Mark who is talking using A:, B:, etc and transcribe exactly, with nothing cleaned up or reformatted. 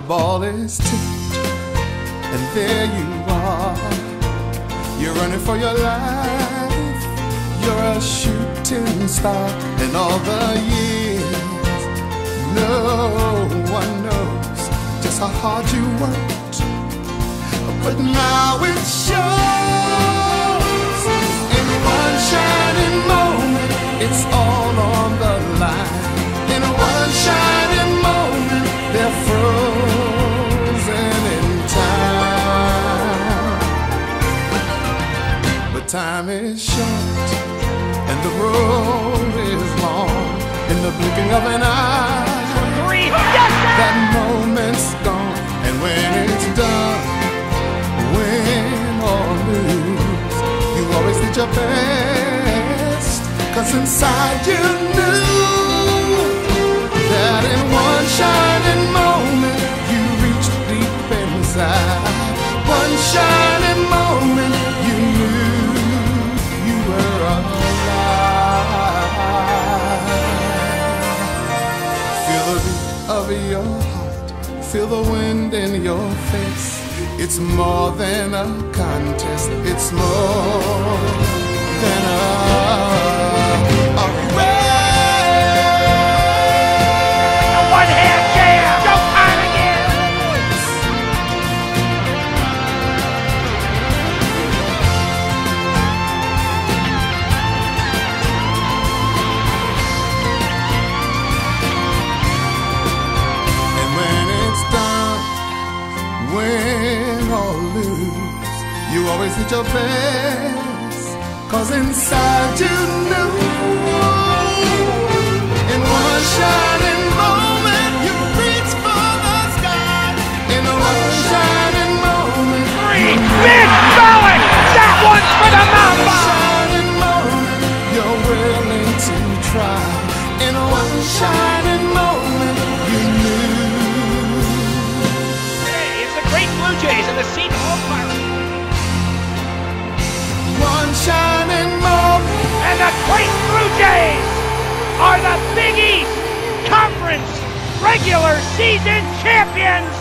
A: ball is tipped, and there you are. You're running for your life. You're a shooting star. And all the years, no one knows just how hard you worked, but now it shows. In one shining moment, it's all on the line. In one shining moment, they're frozen in time. But time is short and the road is long. In the blinking of an eye, that moment's gone. And when it's done, win or lose, you always did your best, 'cause inside you knew that in one shining moment you reached deep inside. One shining moment you knew you were alive. Feel the beat of your heart, feel the wind in your face. It's more than a contest, it's more than a, a race.
B: A one-hand jam! Showtime again!
A: And when it's done, win or lose, you always did your best, 'cause inside you knew. In one shining moment you reached for the sky. In one shining moment,
B: Three, big solid! That one's for the
A: in
B: mountain
A: one
B: ball!
A: shining moment you're willing to try. In one shining moment you knew.
B: It's the great Blue Jays and the Seton Hall Pirates.
A: One shining moment.
B: And the great Blue Jays are the Big East Conference regular season champions!